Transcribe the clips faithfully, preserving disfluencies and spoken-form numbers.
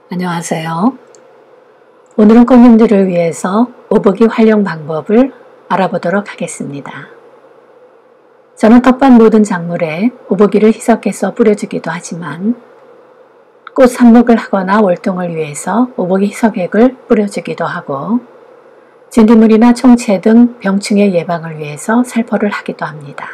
안녕하세요. 오늘은 꽃님들을 위해서 오복이 활용 방법을 알아보도록 하겠습니다. 저는 텃밭 모든 작물에 오복이를 희석해서 뿌려주기도 하지만 꽃 삽목을 하거나 월동을 위해서 오복이 희석액을 뿌려주기도 하고 진딧물이나 총체 등 병충해 예방을 위해서 살포를 하기도 합니다.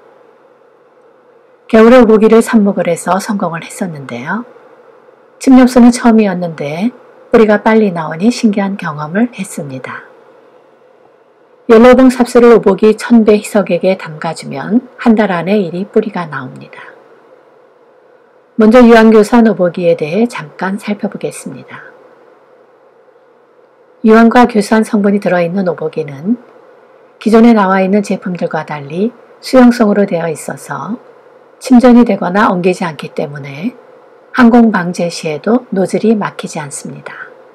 겨울에 오복이를 삽목을 해서 성공을 했었는데요. 침엽수는 처음이었는데 뿌리가 빨리 나오니 신기한 경험을 했습니다. 옐로우봉 삽수를 오복이 천 배 희석액에 담가주면 한 달 안에 이리 뿌리가 나옵니다. 먼저 유황교산 오복이에 대해 잠깐 살펴보겠습니다. 유황과 교산 성분이 들어있는 오복이는 기존에 나와 있는 제품들과 달리 수용성으로 되어 있어서 침전이 되거나 엉기지 않기 때문에 항공 방제 시에도 노즐이 막히지 않습니다.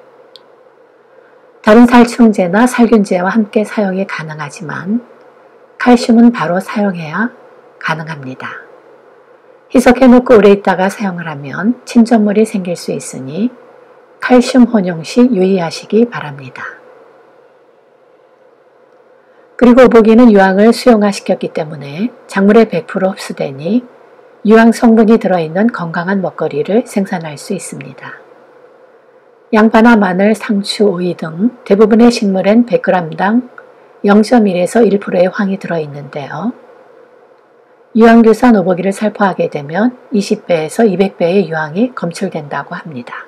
다른 살충제나 살균제와 함께 사용이 가능하지만 칼슘은 바로 사용해야 가능합니다. 희석해 놓고 오래 있다가 사용을 하면 침전물이 생길 수 있으니 칼슘 혼용 시 유의하시기 바랍니다. 그리고 오복이는 유황을 수용화시켰기 때문에 작물에 백 퍼센트 흡수되니 유황 성분이 들어있는 건강한 먹거리를 생산할 수 있습니다. 양파나 마늘, 상추, 오이 등 대부분의 식물엔 백 그램당 영 점 일에서 일 퍼센트의 황이 들어있는데요. 유황교산 오복이를 살포하게 되면 이십 배에서 이백 배의 유황이 검출된다고 합니다.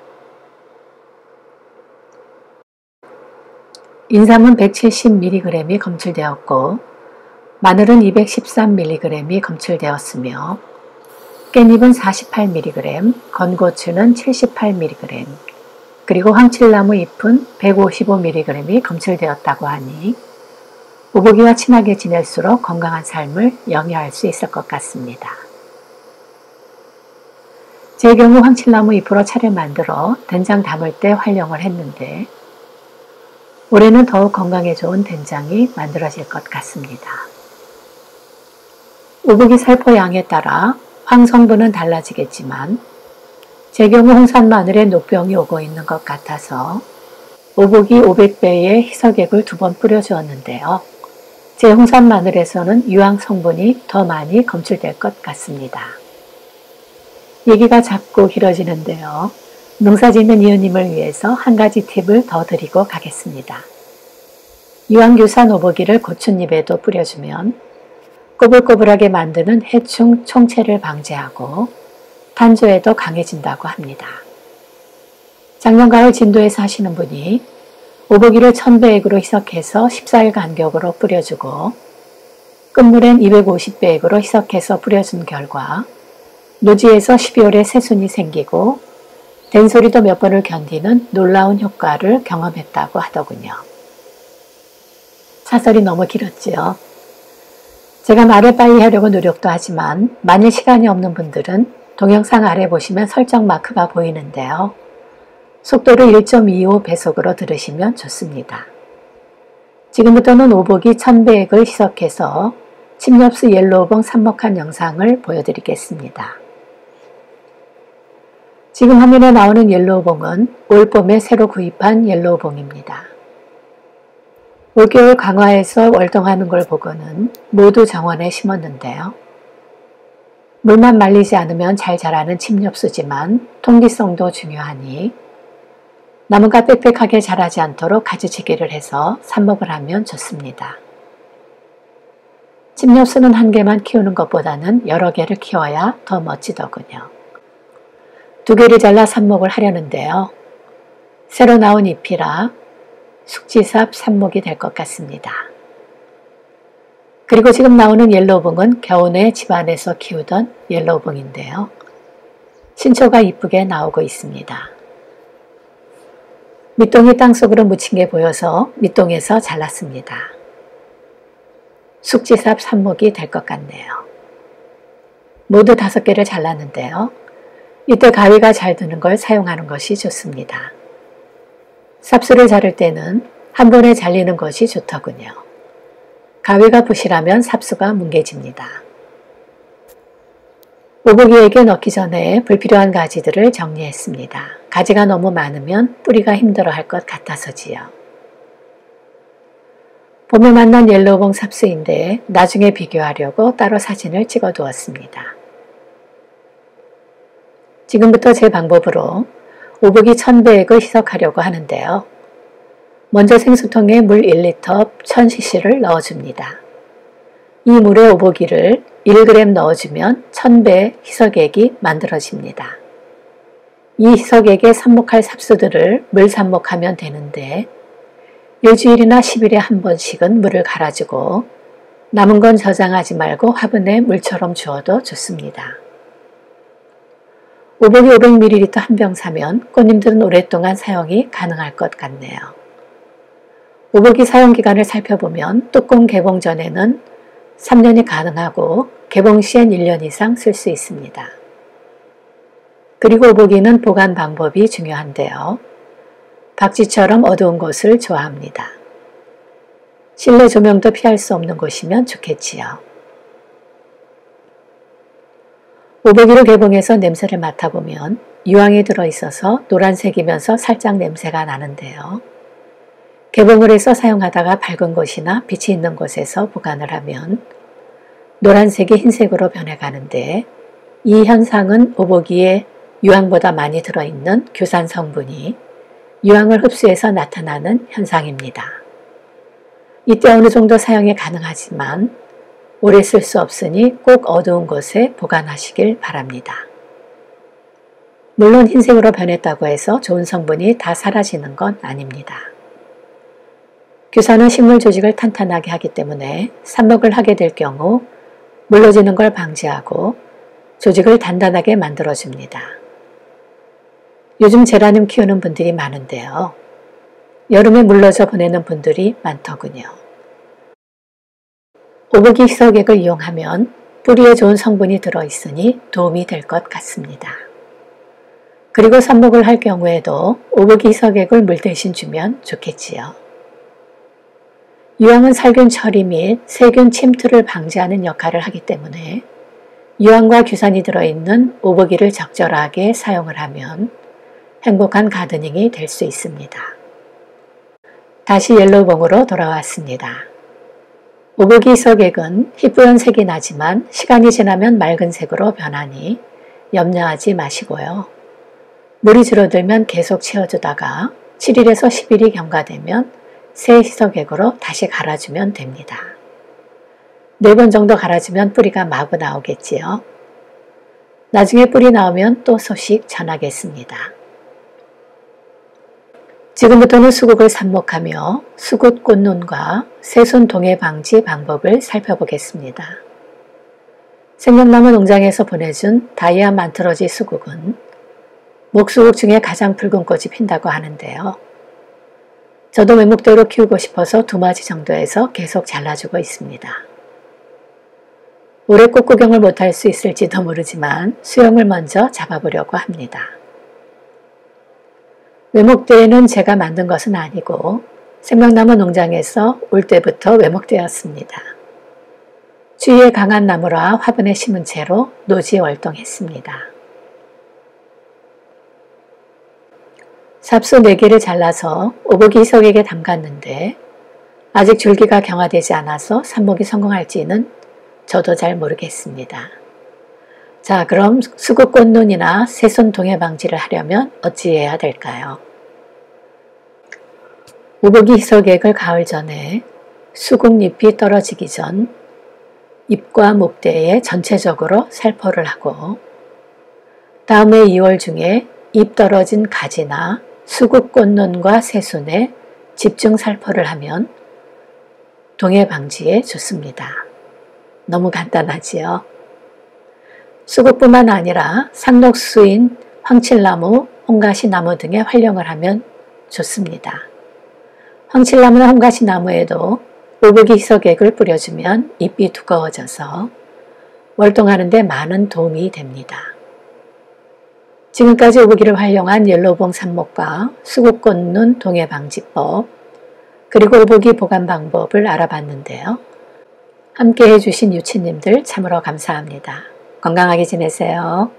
인삼은 백칠십 밀리그램이 검출되었고 마늘은 이백십삼 밀리그램이 검출되었으며 깻잎은 사십팔 밀리그램, 건고추는 칠십팔 밀리그램, 그리고 황칠나무 잎은 백오십오 밀리그램이 검출되었다고 하니 오복이와 친하게 지낼수록 건강한 삶을 영위할 수 있을 것 같습니다. 제 경우 황칠나무 잎으로 차를 만들어 된장 담을 때 활용을 했는데 올해는 더욱 건강에 좋은 된장이 만들어질 것 같습니다. 오복이 살포 양에 따라 황 성분은 달라지겠지만 제 경우 홍산 마늘에 녹병이 오고 있는 것 같아서 오복이 오백 배의 희석액을 두 번 뿌려주었는데요. 제 홍산 마늘에서는 유황 성분이 더 많이 검출될 것 같습니다. 얘기가 자꾸 길어지는데요. 농사짓는 이웃님을 위해서 한 가지 팁을 더 드리고 가겠습니다. 유황교산 오복이를 고추잎에도 뿌려주면 꼬불꼬불하게 만드는 해충 총체를 방지하고 탄저에도 강해진다고 합니다. 작년 가을 진도에 사시는 분이 오복이를 천 배액으로 희석해서 십사 일 간격으로 뿌려주고 끝물엔 이백오십 배액으로 희석해서 뿌려준 결과 노지에서 십이월에 새순이 생기고 된소리도 몇 번을 견디는 놀라운 효과를 경험했다고 하더군요. 사설이 너무 길었지요. 제가 말을 빨리 하려고 노력도 하지만 만일 시간이 없는 분들은 동영상 아래 보시면 설정 마크가 보이는데요. 속도를 일 점 이오 배속으로 들으시면 좋습니다. 지금부터는 오복이 천 배액을 희석해서 침엽수 옐로우봉 삽목한 영상을 보여드리겠습니다. 지금 화면에 나오는 옐로우봉은 올봄에 새로 구입한 옐로우봉입니다. 올겨울 강화에서 월동하는 걸 보고는 모두 정원에 심었는데요. 물만 말리지 않으면 잘 자라는 침엽수지만 통기성도 중요하니 나무가 빽빽하게 자라지 않도록 가지치기를 해서 삽목을 하면 좋습니다. 침엽수는 한 개만 키우는 것보다는 여러 개를 키워야 더 멋지더군요. 두 개를 잘라 삽목을 하려는데요. 새로 나온 잎이라 숙지삽 삽목이 될 것 같습니다. 그리고 지금 나오는 옐로우봉은 겨우내 집안에서 키우던 옐로우봉인데요. 신초가 이쁘게 나오고 있습니다. 밑동이 땅속으로 묻힌 게 보여서 밑동에서 잘랐습니다. 숙지삽 삽목이 될 것 같네요. 모두 다섯 개를 잘랐는데요. 이때 가위가 잘 드는 걸 사용하는 것이 좋습니다. 삽수를 자를 때는 한 번에 잘리는 것이 좋더군요. 가위가 부실하면 삽수가 뭉개집니다. 오복이에게 넣기 전에 불필요한 가지들을 정리했습니다. 가지가 너무 많으면 뿌리가 힘들어할 것 같아서지요. 봄에 만난 옐로우봉 삽수인데 나중에 비교하려고 따로 사진을 찍어 두었습니다. 지금부터 제 방법으로 오복이 천 배액을 희석하려고 하는데요. 먼저 생수통에 물 일 리터 천 씨씨를 넣어줍니다. 이 물에 오복이를 일 그램 넣어주면 천 배의 희석액이 만들어집니다. 이 희석액에 삽목할 삽수들을 물 삽목하면 되는데 일주일이나 십 일에 한 번씩은 물을 갈아주고 남은 건 저장하지 말고 화분에 물처럼 주어도 좋습니다. 오복이 오백 밀리리터 한 병 사면 꽃님들은 오랫동안 사용이 가능할 것 같네요. 오복이 사용기간을 살펴보면 뚜껑 개봉 전에는 삼 년이 가능하고 개봉 시엔 일 년 이상 쓸 수 있습니다. 그리고 오복이는 보관 방법이 중요한데요. 박쥐처럼 어두운 곳을 좋아합니다. 실내 조명도 피할 수 없는 곳이면 좋겠지요. 오복이를 개봉해서 냄새를 맡아보면 유황이 들어있어서 노란색이면서 살짝 냄새가 나는데요. 개봉을 해서 사용하다가 밝은 곳이나 빛이 있는 곳에서 보관을 하면 노란색이 흰색으로 변해가는데 이 현상은 오복이에 유황보다 많이 들어있는 규산 성분이 유황을 흡수해서 나타나는 현상입니다. 이때 어느 정도 사용이 가능하지만 오래 쓸 수 없으니 꼭 어두운 곳에 보관하시길 바랍니다. 물론 흰색으로 변했다고 해서 좋은 성분이 다 사라지는 건 아닙니다. 규산은 식물 조직을 탄탄하게 하기 때문에 삽목을 하게 될 경우 물러지는 걸 방지하고 조직을 단단하게 만들어줍니다. 요즘 제라늄 키우는 분들이 많은데요. 여름에 물러져 보내는 분들이 많더군요. 오복이 희석액을 이용하면 뿌리에 좋은 성분이 들어있으니 도움이 될 것 같습니다. 그리고 삽목을 할 경우에도 오복이 희석액을 물 대신 주면 좋겠지요. 유황은 살균 처리 및 세균 침투를 방지하는 역할을 하기 때문에 유황과 규산이 들어있는 오복이를 적절하게 사용을 하면 행복한 가드닝이 될 수 있습니다. 다시 옐로우봉으로 돌아왔습니다. 오복이 희석액은 희뿌연 색이 나지만 시간이 지나면 맑은 색으로 변하니 염려하지 마시고요. 물이 줄어들면 계속 채워주다가 칠 일에서 십 일이 경과되면 새 희석액으로 다시 갈아주면 됩니다. 네 번 정도 갈아주면 뿌리가 마구 나오겠지요. 나중에 뿌리 나오면 또 소식 전하겠습니다. 지금부터는 수국을 삽목하며 수국 꽃눈과 새순 동해 방지 방법을 살펴보겠습니다. 생명나무 농장에서 보내준 다이아만트러지 수국은 목수국 중에 가장 붉은 꽃이 핀다고 하는데요. 저도 외목대로 키우고 싶어서 두 마지 정도에서 계속 잘라주고 있습니다. 올해 꽃 구경을 못할 수 있을지도 모르지만 수영을 먼저 잡아보려고 합니다. 외목대는 제가 만든 것은 아니고 생명나무 농장에서 올 때부터 외목되었습니다. 추위에 강한 나무라 화분에 심은 채로 노지 월동했습니다. 삽수 네 개를 잘라서 오복이 희석액에 담갔는데 아직 줄기가 경화되지 않아서 삽목이 성공할지는 저도 잘 모르겠습니다. 자, 그럼 수국꽃눈이나 새순 동해 방지를 하려면 어찌해야 될까요? 오복이 희석액을 가을 전에 수국잎이 떨어지기 전 잎과 목대에 전체적으로 살포를 하고 다음해 이월 중에 잎 떨어진 가지나 수국꽃눈과 새순에 집중 살포를 하면 동해 방지에 좋습니다. 너무 간단하지요? 수국뿐만 아니라 상록수인 황칠나무, 홍가시나무 등에 활용을 하면 좋습니다. 황칠나무나 홍가시나무에도 오복이 희석액을 뿌려주면 잎이 두꺼워져서 월동하는 데 많은 도움이 됩니다. 지금까지 오복이를 활용한 옐로우봉 삽목과 수국꽃눈 동해 방지법 그리고 오복이 보관 방법을 알아봤는데요. 함께 해주신 유치님들 참으로 감사합니다. 건강하게 지내세요.